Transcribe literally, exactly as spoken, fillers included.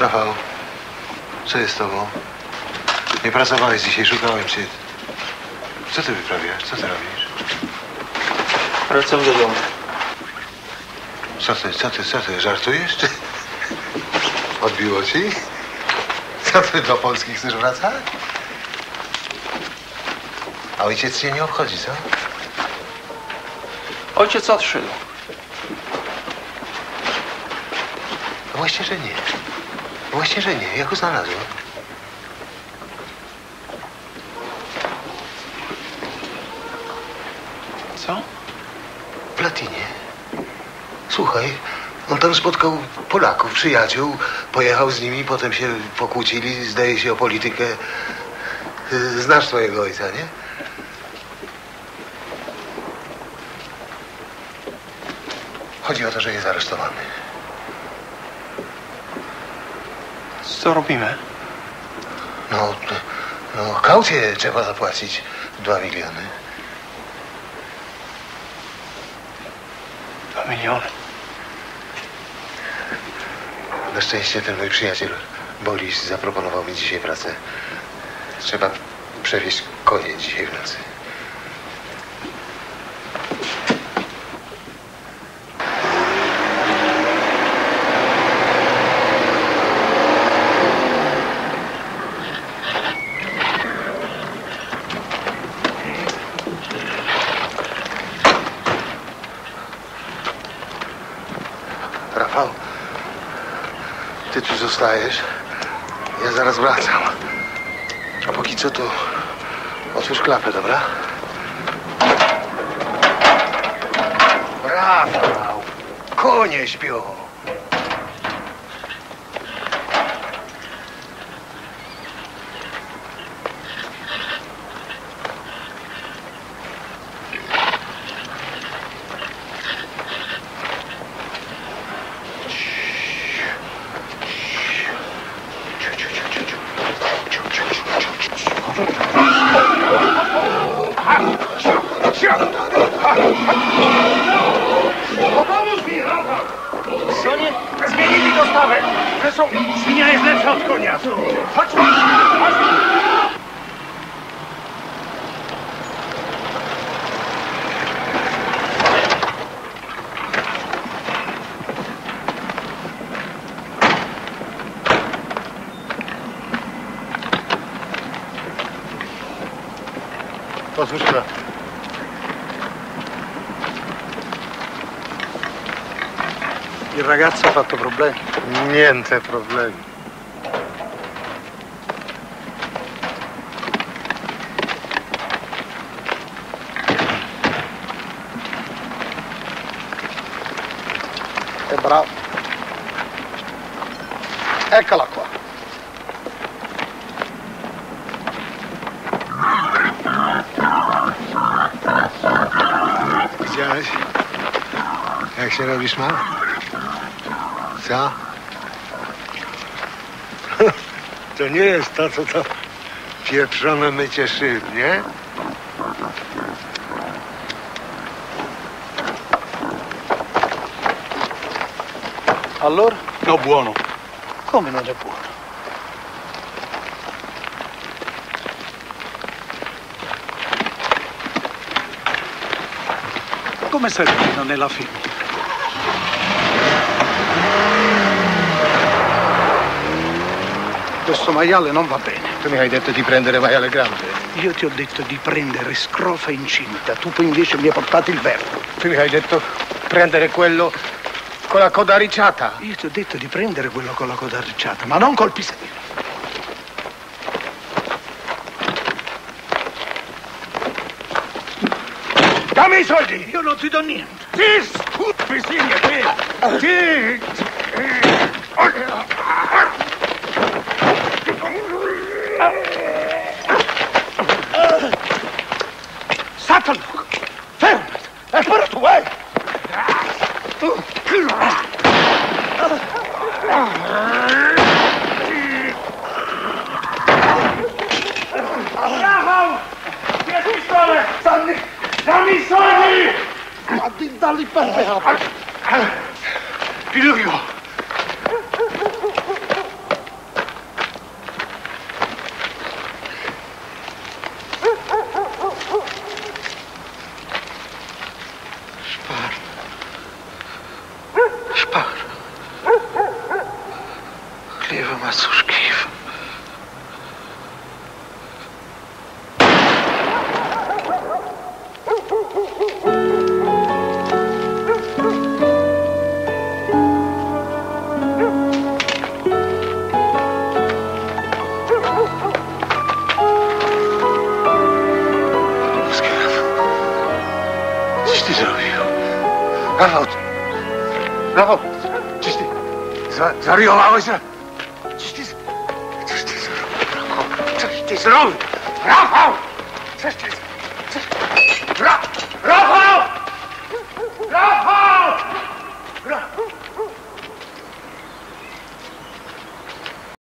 Rafał, co jest z tobą? Nie pracowałeś dzisiaj, szukałem cię. Co ty wyprawiasz? Co ty robisz? Wracam do domu. Co ty, co ty, co ty, żartujesz? Czy... Odbiło ci? Co ty, do Polski chcesz wracać? A ojciec cię nie obchodzi, co? Ojciec odszedł. No właśnie, że nie. No właśnie, że nie. Jak go znalazłem? Co? W Latinie. Słuchaj, on tam spotkał Polaków, przyjaciół, pojechał z nimi, potem się pokłócili, zdaje się, o politykę. Znasz twojego ojca, nie? Chodzi o to, że jest aresztowany. Co robimy? No, no kaucję trzeba zapłacić. Dwa miliony. Dwa miliony. Na szczęście ten mój przyjaciel Boris zaproponował mi dzisiaj pracę. Trzeba przewieźć konie dzisiaj w nocy. Rafał, ty tu zostajesz. Ja zaraz wracam. A póki co to otwórz klapę, dobra? Rafał, konie śpią. Pomóż mi, Rafał! Co nie? Zmienili dostawę! Zresztą świnia jest lepsza od konia! Chodź! Chodź! Otwórz klapę. Il ragazzo ha fatto problemi? Niente problemi. È bravo. Eccola qua. Widziałeś? Jak się robi szmal? Co? To nie jest to, co to pieprzone mycie szyb, nie? Allora? No buono. Come non è buono? Come stai vedendo nella film? Questo maiale non va bene. Tu mi hai detto di prendere maiale grande. Io ti ho detto di prendere scrofa incinta, tu poi invece mi hai portato il verbo. Tu mi hai detto prendere quello con la coda arricciata. Io ti ho detto di prendere quello con la coda arricciata, ma non col pisello. Dammi i soldi! Io non ti do niente. Ti scusi, signa, te! Ti... Satan! Fermati! E spara tu, eh! Bravo! Via pistole! Sanni! Dammi i soldi! Ma di dalli per me! Figlio! ty zrobił? Rafał! Rafał! Czyś ty za, zwariowałeś? Czyś ty... Coś ty zrobił, Rafał? Coś ty zrobił! Rafał!